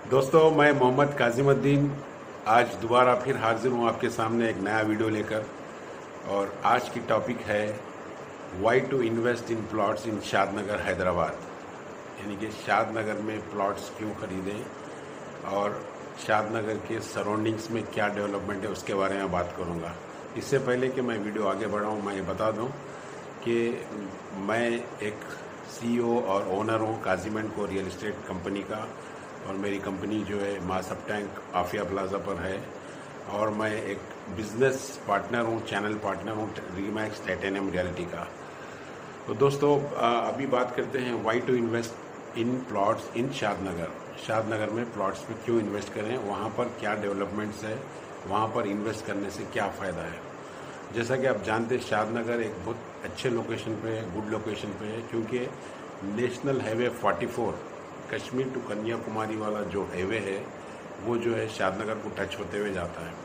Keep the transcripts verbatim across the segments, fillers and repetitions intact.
दोस्तों, मैं मोहम्मद काजिमुद्दीन आज दोबारा फिर हाजिर हूँ आपके सामने एक नया वीडियो लेकर। और आज की टॉपिक है why to invest in plots in Shadnagar Hyderabad. यानी कि शादनगर में प्लॉट्स क्यों खरीदें और शादनगर के सराउंडिंग्स में क्या डेवलपमेंट है उसके बारे में बात करूँगा। इससे पहले कि मैं वीडियो आगे बढ़ाऊँ, मैं ये बता दूँ कि मैं एक सीईओ और ओनर हूँ काजीमेंट को रियल एस्टेट कंपनी का, और मेरी कंपनी जो है मासब टैंक आफिया प्लाजा पर है। और मैं एक बिजनेस पार्टनर हूँ, चैनल पार्टनर हूँ रीमैक्स टाइटेनियम रियल्टी का। तो दोस्तों, अभी बात करते हैं why to invest in plots in Shadnagar. Shadnagar में प्लॉट्स पे क्यों इन्वेस्ट करें, वहाँ पर क्या डेवलपमेंट्स है, वहाँ पर इन्वेस्ट करने से क्या फ़ायदा है। जैसा कि आप जानते हैं, शादनगर एक बहुत अच्छे लोकेशन पे है, गुड लोकेशन पे है, क्योंकि नेशनल हाईवे चौवालीस कश्मीर टू कन्याकुमारी वाला जो हाईवे है वो जो है शादनगर को टच होते हुए जाता है।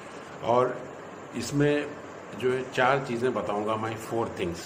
और इसमें जो है चार चीज़ें बताऊंगा मैं, फोर थिंग्स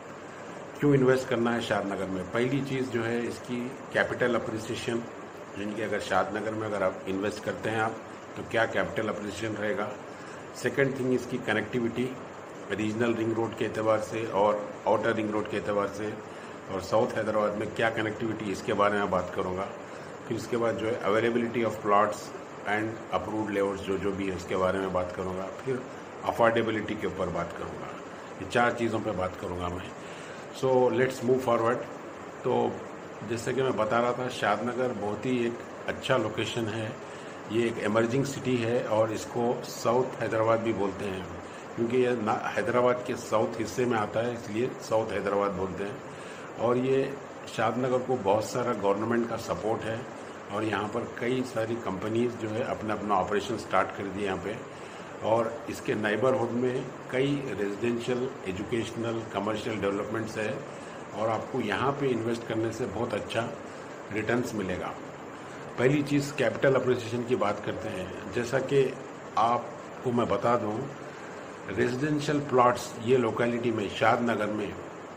क्यों इन्वेस्ट करना है शादनगर में। पहली चीज़ जो है इसकी कैपिटल अप्रिसिएशन, यानी कि अगर शादनगर में अगर आप इन्वेस्ट करते हैं आप तो क्या कैपिटल अप्रिसिएशन रहेगा। सेकंड थिंग इसकी कनेक्टिविटी, रीजनल रिंग रोड के एतबार से और आउटर रिंग रोड के एतबार से, और साउथ हैदराबाद में क्या कनेक्टिविटी, इसके बारे में बात करूँगा। फिर इसके बाद जो है availability of plots and approved layouts जो जो भी है उसके बारे में बात करूँगा। फिर अफोर्डेबिलिटी के ऊपर बात करूँगा। ये चार चीज़ों पे बात करूँगा मैं। So let's move forward. तो जैसे कि मैं बता रहा था, शादनगर बहुत ही एक अच्छा लोकेशन है। ये एक एमर्जिंग सिटी है और इसको साउथ हैदराबाद भी बोलते हैं, क्योंकि ये हैदराबाद के साउथ हिस्से में आता है, इसलिए साउथ हैदराबाद बोलते हैं। और ये शादनगर को बहुत सारा गवर्नमेंट का सपोर्ट है और यहाँ पर कई सारी कंपनीज जो है अपना अपना ऑपरेशन स्टार्ट कर दिए यहाँ पे। और इसके नाइबरहुड में कई रेजिडेंशियल, एजुकेशनल, कमर्शियल डेवलपमेंट्स है और आपको यहाँ पे इन्वेस्ट करने से बहुत अच्छा रिटर्न्स मिलेगा। पहली चीज़ कैपिटल अप्रिसिएशन की बात करते हैं। जैसा कि आपको मैं बता दूँ, रेजिडेंशियल प्लॉट्स ये लोकेलिटी में शादनगर में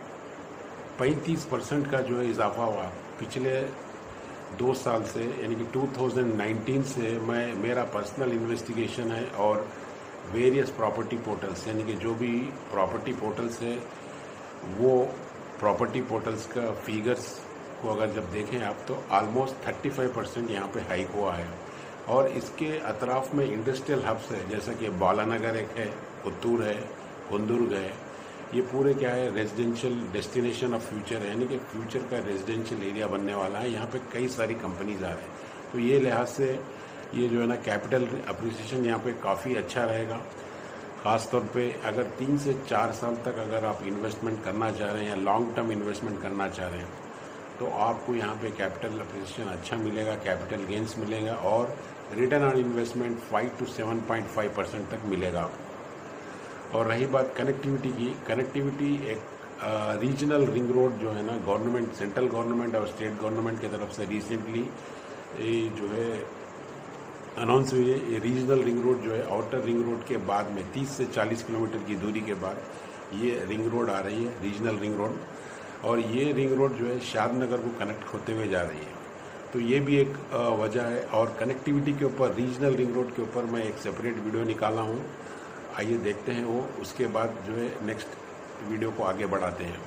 पैंतीस परसेंट का जो है इजाफा हुआ पिछले दो साल से, यानी कि दो हज़ार उन्नीस से। मैं मेरा पर्सनल इन्वेस्टिगेशन है और वेरियस प्रॉपर्टी पोर्टल्स, यानी कि जो भी प्रॉपर्टी पोर्टल्स है वो प्रॉपर्टी पोर्टल्स का फिगर्स को अगर जब देखें आप तो ऑलमोस्ट पैंतीस परसेंट यहाँ पे हाइक हुआ है। और इसके अतराफ में इंडस्ट्रियल हब्स है, जैसा कि बालानगर एक है, पुत्तूर है, कुंदुर्ग है। ये पूरे क्या है, रेजिडेंशियल डेस्टिनेशन ऑफ फ्यूचर है, यानी कि फ्यूचर का रेजिडेंशियल एरिया बनने वाला है। यहाँ पे कई सारी कंपनीज आ रहे हैं। तो ये लिहाज से ये जो है ना कैपिटल अप्रिसिएशन यहाँ पे काफ़ी अच्छा रहेगा। ख़ास तौर पे अगर तीन से चार साल तक अगर आप इन्वेस्टमेंट करना चाह रहे हैं या लॉन्ग टर्म इन्वेस्टमेंट करना चाह रहे हैं तो आपको यहाँ पे कैपिटल अप्रिसिएशन अच्छा मिलेगा, कैपिटल गेंस मिलेगा और return on investment five to seven point five percent तक मिलेगा आपको। और रही बात कनेक्टिविटी की, कनेक्टिविटी एक रीजनल रिंग रोड जो है ना, गवर्नमेंट, सेंट्रल गवर्नमेंट और स्टेट गवर्नमेंट की तरफ से रिसेंटली ये जो है अनाउंस हुई है। ये रीजनल रिंग रोड जो है आउटर रिंग रोड के बाद में तीस से चालीस किलोमीटर की दूरी के बाद ये रिंग रोड आ रही है, रीजनल रिंग रोड। और ये रिंग रोड जो है शादनगर को कनेक्ट होते हुए जा रही है। तो ये भी एक वजह है। और कनेक्टिविटी के ऊपर, रीजनल रिंग रोड के ऊपर मैं एक सेपरेट वीडियो निकाला हूँ, आइए देखते हैं वो। उसके बाद जो है नेक्स्ट वीडियो को आगे बढ़ाते हैं।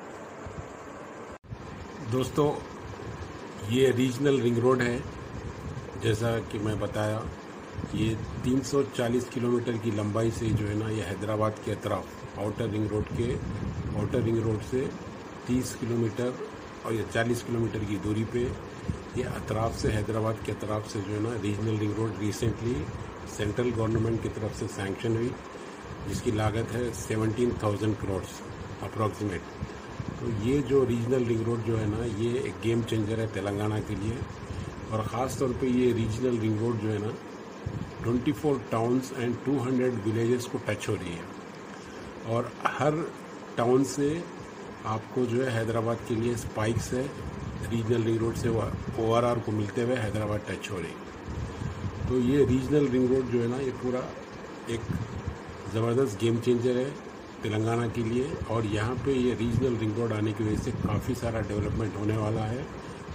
दोस्तों, ये रीजनल रिंग रोड है, जैसा कि मैं बताया। ये तीन सौ चालीस किलोमीटर की लंबाई से जो है ना, ये हैदराबाद के अतराफ आउटर रिंग रोड के आउटर रिंग रोड से तीस किलोमीटर और ये चालीस किलोमीटर की दूरी पे ये अतराफ से, हैदराबाद के अतराफ से जो है ना regional ring road recently central government की तरफ से सैंक्शन हुई, जिसकी लागत है सेवनटीन थाउजेंड करोड़ अप्रॉक्सीमेट। तो ये जो रीजनल रिंग रोड जो है ना, ये एक गेम चेंजर है तेलंगाना के लिए। और ख़ास तौर पे ये रीजनल रिंग रोड जो है ना, चौबीस टाउन्स एंड दो सौ विलेजेस को टच हो रही है। और हर टाउन से आपको जो है हैदराबाद के लिए स्पाइक्स है, रीजनल रिंग रोड से ओ आर आर को मिलते हुए हैदराबाद टच हो रही है। तो ये रीजनल रिंग रोड जो है ना, ये पूरा एक ज़बरदस्त गेम चेंजर है तेलंगाना के लिए। और यहाँ पे ये रीजनल रिंग रोड आने की वजह से काफ़ी सारा डेवलपमेंट होने वाला है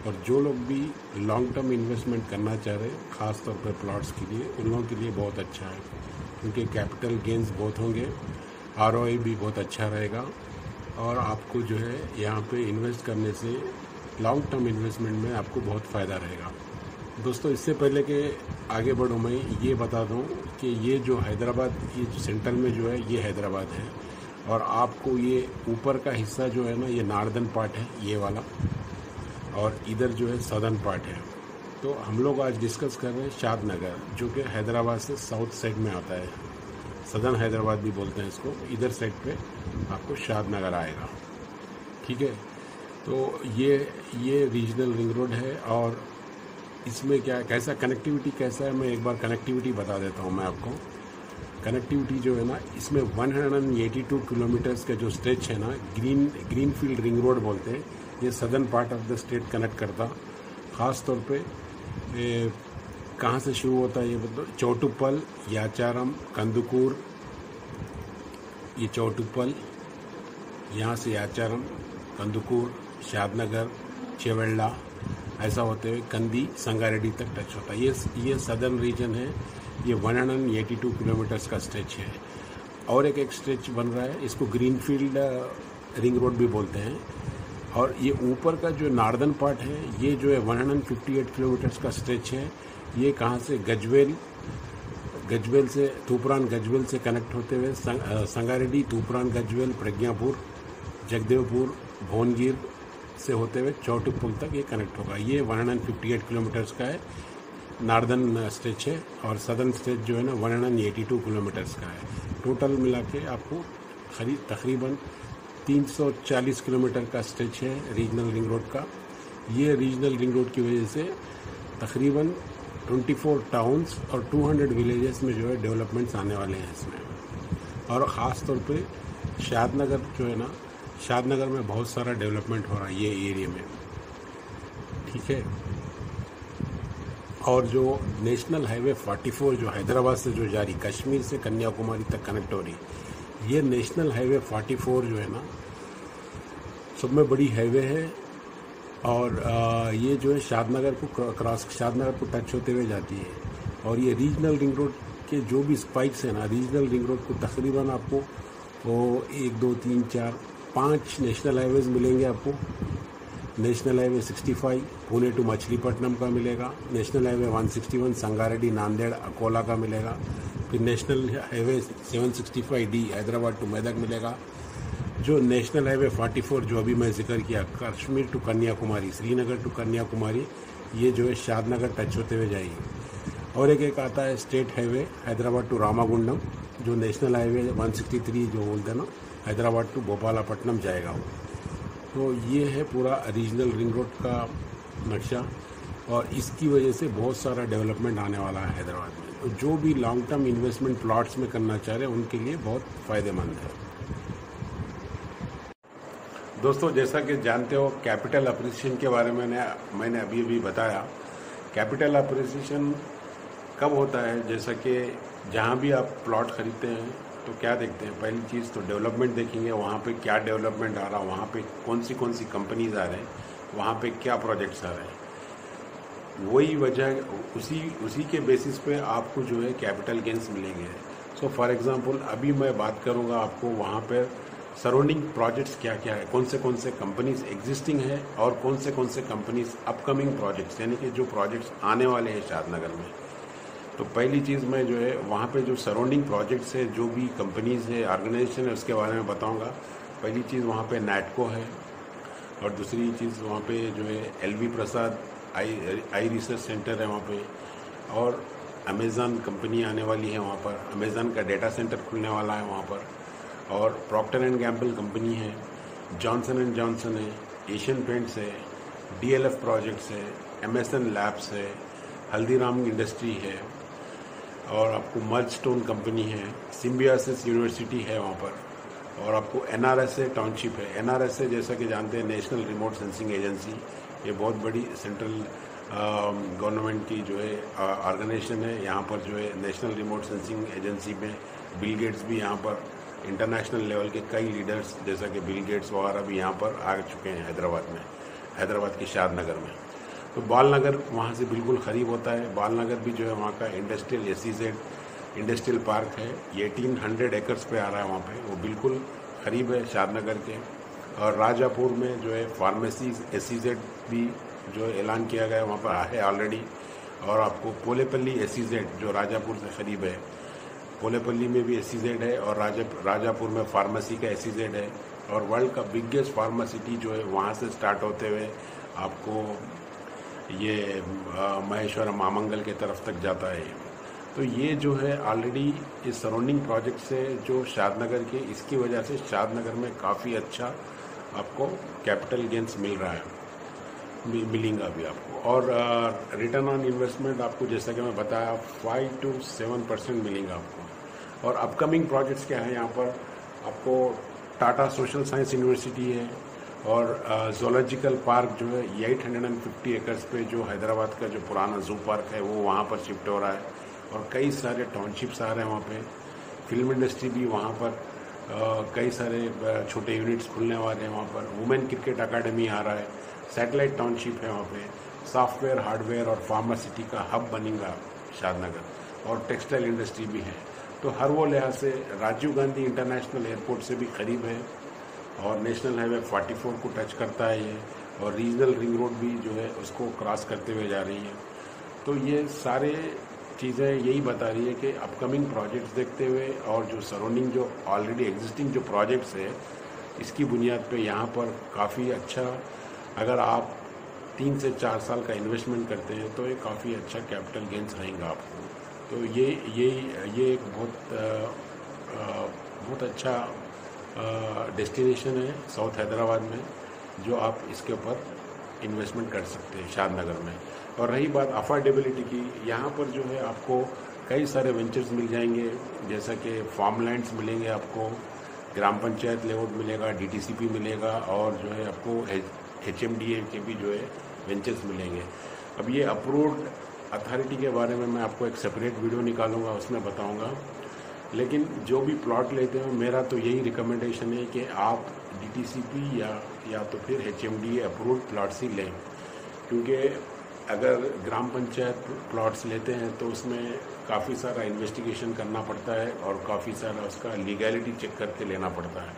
और जो लोग भी लॉन्ग टर्म इन्वेस्टमेंट करना चाह रहे हैं ख़ास तौर पर प्लॉट्स के लिए, उन लोगों के लिए बहुत अच्छा है, क्योंकि कैपिटल गेंस बहुत होंगे, आरओआई भी बहुत अच्छा रहेगा और आपको जो है यहाँ पे इन्वेस्ट करने से लॉन्ग टर्म इन्वेस्टमेंट में आपको बहुत फ़ायदा रहेगा। दोस्तों, इससे पहले कि आगे बढ़ूँ मैं ये बता दूँ कि ये जो हैदराबाद, ये जो सेंट्रल में जो है ये हैदराबाद है, और आपको ये ऊपर का हिस्सा जो है ना ये नॉर्दर्न पार्ट है ये वाला, और इधर जो है सदर्न पार्ट है। तो हम लोग आज डिस्कस कर रहे हैं शादनगर, जो कि हैदराबाद से साउथ साइड में आता है, सदर्न हैदराबाद भी बोलते हैं इसको। इधर साइड पे आपको शादनगर आएगा, ठीक है। तो ये ये रीजनल रिंग रोड है, और इसमें क्या कैसा कनेक्टिविटी कैसा है, मैं एक बार कनेक्टिविटी बता देता हूँ मैं आपको। कनेक्टिविटी जो है ना, इसमें एक सौ बयासी किलोमीटर्स का जो स्ट्रेच है ना, green green field ring road बोलते हैं, ये southern part of the state connect करता। ख़ास तौर पे ए, कहाँ से शुरू होता है ये बताओ, चौटुप्पल, याचारम, कंदुकूर, ये चौटुप्पल, यहाँ से याचारम, कंदुकूर, शादनगर, चेवेल्ला, ऐसा होते हुए कंदी, संगारेड्डी तक टच होता है। ये ये सदर्न रीजन है, ये एक सौ बयासी किलोमीटर्स का स्ट्रेच है। और एक एक स्ट्रेच बन रहा है, इसको ग्रीनफील्ड रिंग रोड भी बोलते हैं। और ये ऊपर का जो नॉर्दर्न पार्ट है, ये जो है एक सौ अट्ठावन किलोमीटर्स का स्ट्रेच है। ये कहाँ से, गजवेल, गजवेल से तूपरान, गजवेल से कनेक्ट होते हुए संगारेड्डी, तूपरान, गजवेल, प्रज्ञापुर, जगदेवपुर, भुवनगिर से होते हुए चौटुप्पल तक ये कनेक्ट होगा। ये एक सौ अट्ठावन किलोमीटर्स का है, नॉर्दर्न स्ट्रेच है, और सदर्न स्ट्रेच जो है ना एक सौ बयासी किलोमीटर्स का है। टोटल मिला के आपको खरी तकरीबन तीन सौ चालीस किलोमीटर का स्ट्रेच है रीजनल रिंग रोड का। ये रीजनल रिंग रोड की वजह से तकरीबन चौबीस टाउन्स और दो सौ विलेजेस में जो है डेवलपमेंट्स आने वाले हैं इसमें। और ख़ास तौर पे शादनगर जो है ना, शादनगर में बहुत सारा डेवलपमेंट हो रहा है ये एरिया में, ठीक है। और जो नेशनल हाईवे चौवालीस जो हैदराबाद से जो जारी कश्मीर से कन्याकुमारी तक कनेक्ट हो रही, ये नेशनल हाईवे चौवालीस जो है ना, सब में बड़ी हाईवे है। और आ, ये जो है शादनगर को क्रॉस, शादनगर को टच होते हुए जाती है। और ये रीजनल रिंग रोड के जो भी स्पाइक्स हैं ना, रीजनल रिंग रोड को तकरीबन आपको वो एक दो तीन चार पाँच नेशनल हाईवेज मिलेंगे आपको। नेशनल हाईवे पैंसठ पुणे टू मछलीपट्टनम का मिलेगा, नेशनल हाईवे एक सौ इकसठ संगारेड्डी, नांदेड़, अकोला का मिलेगा, फिर नेशनल हाईवे सात सौ पैंसठ डी हैदराबाद टू मेदक मिलेगा। जो नेशनल हाईवे चौवालीस जो अभी मैं जिक्र किया, कश्मीर टू कन्याकुमारी, श्रीनगर टू कन्याकुमारी, ये जो है शादनगर टच होते हुए जाएगी। और एक एक आता है state highway Hyderabad to Ramagundam, जो नेशनल हाईवे एक सौ तिरसठ जो बोलते हैं ना, हैदराबाद टू भोपालपट्टनम जाएगा वो। तो ये है पूरा रीजनल रिंग रोड का नक्शा, और इसकी वजह से बहुत सारा डेवलपमेंट आने वाला है हैदराबाद में। तो जो भी लॉन्ग टर्म इन्वेस्टमेंट प्लॉट्स में करना चाह रहे हैं उनके लिए बहुत फ़ायदेमंद है। दोस्तों, जैसा कि जानते हो, कैपिटल अप्रिसिएशन के बारे में मैंने अभी अभी बताया। कैपिटल अप्रिसिएशन कब होता है, जैसा कि जहाँ भी आप प्लॉट खरीदते हैं तो क्या देखते हैं, पहली चीज़ तो डेवलपमेंट देखेंगे, वहाँ पे क्या डेवलपमेंट आ रहा, वहाँ पे कौन सी कौन सी कंपनीज आ रहे हैं, वहाँ पे क्या प्रोजेक्ट्स आ रहे हैं। वही वजह, उसी उसी के बेसिस पे आपको जो है कैपिटल गेंस मिलेंगे। सो फॉर एग्जांपल अभी मैं बात करूँगा आपको वहाँ पर सराउंडिंग प्रोजेक्ट्स क्या क्या है, कौन से कौन से कंपनीज एग्जिस्टिंग है और कौन से कौन से कंपनीज अपकमिंग प्रोजेक्ट्स, यानी कि जो प्रोजेक्ट्स आने वाले हैं शादनगर में। तो पहली चीज़ मैं जो है वहाँ पे जो सराउंडिंग प्रोजेक्ट्स है, जो भी कंपनीज है, ऑर्गेनाइजेशन है, उसके बारे में बताऊँगा। पहली चीज़ वहाँ पे नैटको है, और दूसरी चीज़ वहाँ पे जो है L V Prasad eye eye research centre है वहाँ पे, और अमेज़न कंपनी आने वाली है वहाँ पर, अमेज़न का डेटा सेंटर खुलने वाला है वहाँ पर, और प्रॉक्टर एंड गैम्बल कंपनी है, जॉनसन एंड जॉनसन है, एशियन पेंट्स है, डी एल एफ प्रोजेक्ट्स है, एम एस एन लैब्स है, हल्दीराम इंडस्ट्री है, और आपको मर्जस्टोन कंपनी है, सिम्बियोसिस यूनिवर्सिटी है वहाँ पर, और आपको N R S A township है। एन आर एस ए जैसा कि जानते हैं नेशनल रिमोट सेंसिंग एजेंसी, ये बहुत बड़ी सेंट्रल गवर्नमेंट की जो है ऑर्गेनाइजेशन है। यहाँ पर जो है नेशनल रिमोट सेंसिंग एजेंसी में बिल गेट्स भी यहाँ पर, इंटरनेशनल लेवल के कई लीडर्स जैसा कि बिल गेट्स वगैरह भी यहाँ पर आ चुके हैं हैदराबाद में, हैदराबाद के शादनगर में। तो बालनगर वहाँ से बिल्कुल करीब होता है। बालनगर भी जो है वहाँ का इंडस्ट्रियल एस इंडस्ट्रियल पार्क है, ये एटीन हंड्रेड एकर्स पे आ रहा है वहाँ पे, वो बिल्कुल करीब है शादनगर के। और राजापुर में जो है फार्मेसी एस भी जो ऐलान किया गया है वहाँ पर है ऑलरेडी। और आपको पोलेपल्ली एस जो राजापुर से करीब है, पोलेपल्ली में भी एस है और राजा राजापुर में फार्मेसी का एस है। और वर्ल्ड का बिगेस्ट फार्मासिटी जो है वहाँ से स्टार्ट होते हुए आपको ये महेश्वरम मामंगल के तरफ तक जाता है। तो ये जो है ऑलरेडी इस सराउंडिंग प्रोजेक्ट से जो शादनगर के, इसकी वजह से शादनगर में काफ़ी अच्छा आपको कैपिटल गेंस मिल रहा है, मिलेगा भी आपको। और रिटर्न ऑन इन्वेस्टमेंट आपको जैसा कि मैं बताया फाइव टू सेवन परसेंट मिलेगा आपको। और अपकमिंग प्रोजेक्ट्स क्या है यहाँ पर, आपको टाटा सोशल साइंस यूनिवर्सिटी है और जोलॉजिकल पार्क जो है एट हंड्रेड फिफ्टी एकर्स पे जो हैदराबाद का जो पुराना जू पार्क है वो वहाँ पर शिफ्ट हो रहा है। और कई सारे टाउनशिप्स आ रहे हैं वहाँ पे। फिल्म इंडस्ट्री भी वहाँ पर आ, कई सारे छोटे यूनिट्स खुलने वाले हैं वहाँ पर। वुमेन क्रिकेट अकेडमी आ रहा है, सैटेलाइट टाउनशिप है वहाँ पे, सॉफ्टवेयर हार्डवेयर और फार्मासिटी का हब बनेगा शादनगर। और टेक्सटाइल इंडस्ट्री भी है। तो हर वो लिहाज से राजीव गांधी इंटरनेशनल एयरपोर्ट से भी करीब है और नेशनल हाईवे फोर्टी फोर को टच करता है ये। और रीजनल रिंग रोड भी जो है उसको क्रॉस करते हुए जा रही है। तो ये सारे चीज़ें यही बता रही है कि अपकमिंग प्रोजेक्ट्स देखते हुए और जो सराउंडिंग जो ऑलरेडी एग्जिस्टिंग जो प्रोजेक्ट्स है इसकी बुनियाद पे यहाँ पर काफ़ी अच्छा, अगर आप तीन से चार साल का इन्वेस्टमेंट करते हैं तो ये काफ़ी अच्छा कैपिटल गेंस रहेगा आपको। तो ये ये ये एक बहुत आ, आ, बहुत अच्छा डेस्टिनेशन है साउथ हैदराबाद में, जो आप इसके ऊपर इन्वेस्टमेंट कर सकते हैं शादनगर में। और रही बात अफोर्डेबिलिटी की, यहाँ पर जो है आपको कई सारे वेंचर्स मिल जाएंगे, जैसा कि फार्मलैंड्स मिलेंगे आपको, ग्राम पंचायत लेआउट मिलेगा, डीटीसीपी मिलेगा और जो है आपको एचएमडीए के भी जो है वेंचर्स मिलेंगे। अब ये अप्रूव्ड अथॉरिटी के बारे में मैं आपको एक सेपरेट वीडियो निकालूंगा, उसमें बताऊंगा। लेकिन जो भी प्लॉट लेते हो मेरा तो यही रिकमेंडेशन है कि आप डीटीसीपी या या तो फिर एचएमडीए अप्रूव्ड प्लॉट्स ही लें, क्योंकि अगर ग्राम पंचायत प्लॉट्स लेते हैं तो उसमें काफ़ी सारा इन्वेस्टिगेशन करना पड़ता है और काफ़ी सारा उसका लीगैलिटी चेक करके लेना पड़ता है।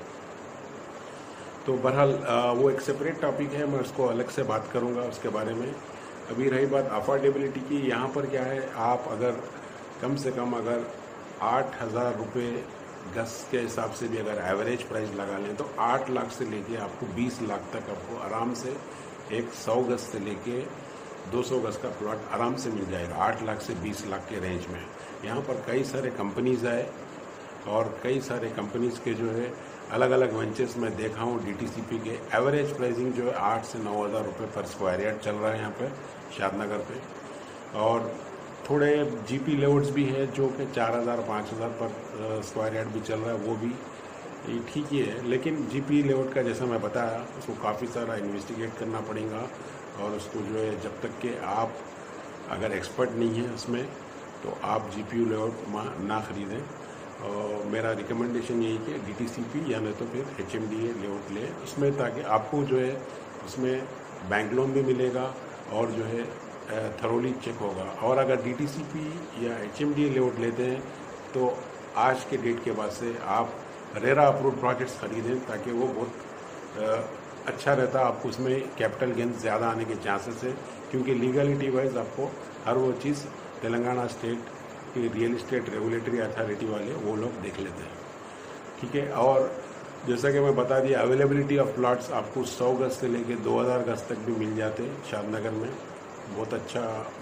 तो बहरहाल वो एक सेपरेट टॉपिक है, मैं उसको अलग से बात करूंगा उसके बारे में। अभी रही बात अफोर्डेबिलिटी की, यहाँ पर क्या है, आप अगर कम से कम अगर आठ हज़ार रुपये गज के हिसाब से भी अगर एवरेज प्राइस लगा लें तो आठ लाख से लेके आपको बीस लाख तक आपको आराम से एक सौ गज से लेके दो सौ गज का प्लॉट आराम से मिल जाएगा, आठ लाख से बीस लाख के रेंज में। यहाँ पर कई सारे कंपनीज आए और कई सारे कंपनीज के जो है अलग अलग वेंचर्स में देखा हूँ। डीटीसीपी के एवरेज प्राइसिंग जो है आठ से नौ हज़ार रुपये पर स्क्वायर यार्ड चल रहा है यहाँ पे शादनगर पे। और थोड़े जीपी लेआउट्स भी है जो कि चार हज़ार पाँच हज़ार पर स्क्वायर यार्ड भी चल रहा है, वो भी ठीक ही है। लेकिन जीपी लेआउट का जैसा मैं बताया उसको काफ़ी सारा इन्वेस्टिगेट करना पड़ेगा और उसको जो है जब तक कि आप अगर एक्सपर्ट नहीं है उसमें तो आप जीपीयू लेआउट ना खरीदें। और मेरा रिकमेंडेशन यही कि डीटीसीपी या नहीं तो फिर एचएमडीए लेआउट ले उसमें, ताकि आपको जो है उसमें बैंक लोन भी मिलेगा और जो है थरोली चेक होगा। और अगर डीटीसीपी या एचएमडीए लेआउट लेते हैं तो आज के डेट के बाद से आप रेरा अप्रूव्ड प्रोजेक्ट्स खरीदें, ताकि वो बहुत अच्छा रहता, आपको उसमें कैपिटल गेन ज़्यादा आने के चांसेस है, क्योंकि लीगलिटी वाइज आपको हर वो चीज़ तेलंगाना स्टेट की रियल इस्टेट रेगुलेटरी अथॉरिटी वाले वो लोग देख लेते हैं, ठीक है। और जैसा कि मैं बता दिया, अवेलेबिलिटी ऑफ प्लॉट्स आपको सौ गज से लेके दो हज़ार गज तक भी मिल जाते हैं शादनगर में। बहुत अच्छा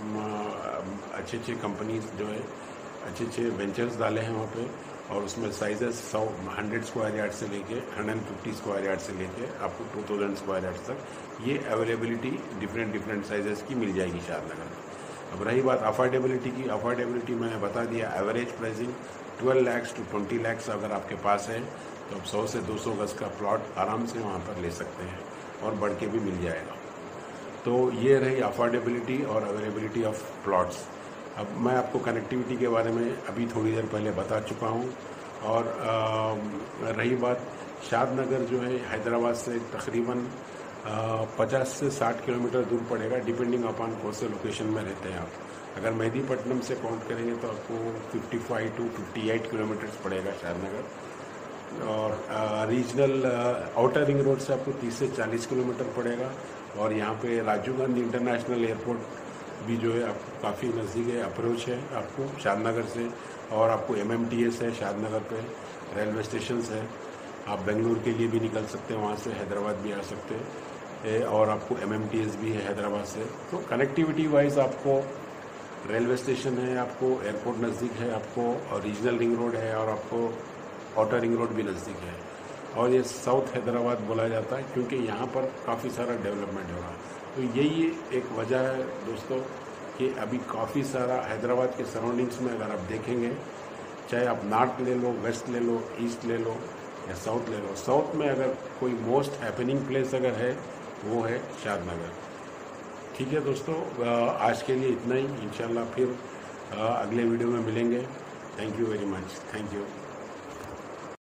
अच्छे अच्छे कंपनीज जो है अच्छे अच्छे वेंचर्स डाले हैं वहाँ पे, और उसमें साइजेस सौ हंड्रेड स्क्वायर यार्ड से लेके हंड्रेड फिफ्टी स्क्वायर यार्ड से लेके आपको टू थाउजेंड स्क्वायर यार्ड तक ये अवेलेबिलिटी डिफरेंट डिफरेंट साइजेस की मिल जाएगी शादनगर में। अब रही बात अफोर्डेबिलिटी की, अफोर्डेबिलिटी मैंने बता दिया, average pricing twelve lakhs to twenty lakhs अगर आपके पास है तो आप सौ से दो सौ गज का प्लॉट आराम से वहाँ पर ले सकते हैं और बढ़ के भी मिल जाएगा। तो ये रही अफोर्डेबिलिटी और अवेलेबिलिटी ऑफ प्लॉट्स। अब मैं आपको कनेक्टिविटी के बारे में अभी थोड़ी देर पहले बता चुका हूँ। और आ, रही बात शादनगर जो है हैदराबाद से तकरीबन पचास से साठ किलोमीटर दूर पड़ेगा, डिपेंडिंग अपॉन कौन से लोकेशन में रहते हैं आप। अगर मेहदीपट्टनम से काउंट करेंगे तो आपको पचपन टू अट्ठावन किलोमीटर्स पड़ेगा शादनगर, और रीजनल आउटर रिंग रोड से आपको तीस से चालीस किलोमीटर पड़ेगा। और यहाँ पे राजीव गांधी इंटरनेशनल एयरपोर्ट भी जो है आपको काफ़ी नज़दीक है, अप्रोच है आपको शादनगर से। और आपको एम एम टी एस है शादनगर पे, रेलवे स्टेशन है, आप बेंगलुरु के लिए भी निकल सकते हैं, वहाँ से हैदराबाद भी आ सकते हैं, और आपको एम एम टी एस भी है हैदराबाद से। तो कनेक्टिविटी वाइज आपको रेलवे स्टेशन है, आपको एयरपोर्ट नज़दीक है, आपको और रीजनल रिंग रोड है, और आपको आउटर रिंग रोड भी नज़दीक है। और ये साउथ हैदराबाद बोला जाता है क्योंकि यहाँ पर काफ़ी सारा डेवलपमेंट हो रहा है। तो यही एक वजह है दोस्तों कि अभी काफ़ी सारा हैदराबाद के सराउंडिंग्स में अगर आप देखेंगे, चाहे आप नॉर्थ ले लो, वेस्ट ले लो, ईस्ट ले लो या साउथ ले लो, साउथ में अगर कोई मोस्ट हैपनिंग प्लेस अगर है वो है शादनगर। ठीक है दोस्तों, आज के लिए इतना ही। इंशाल्लाह फिर अगले वीडियो में मिलेंगे। Thank you very much. Thank you.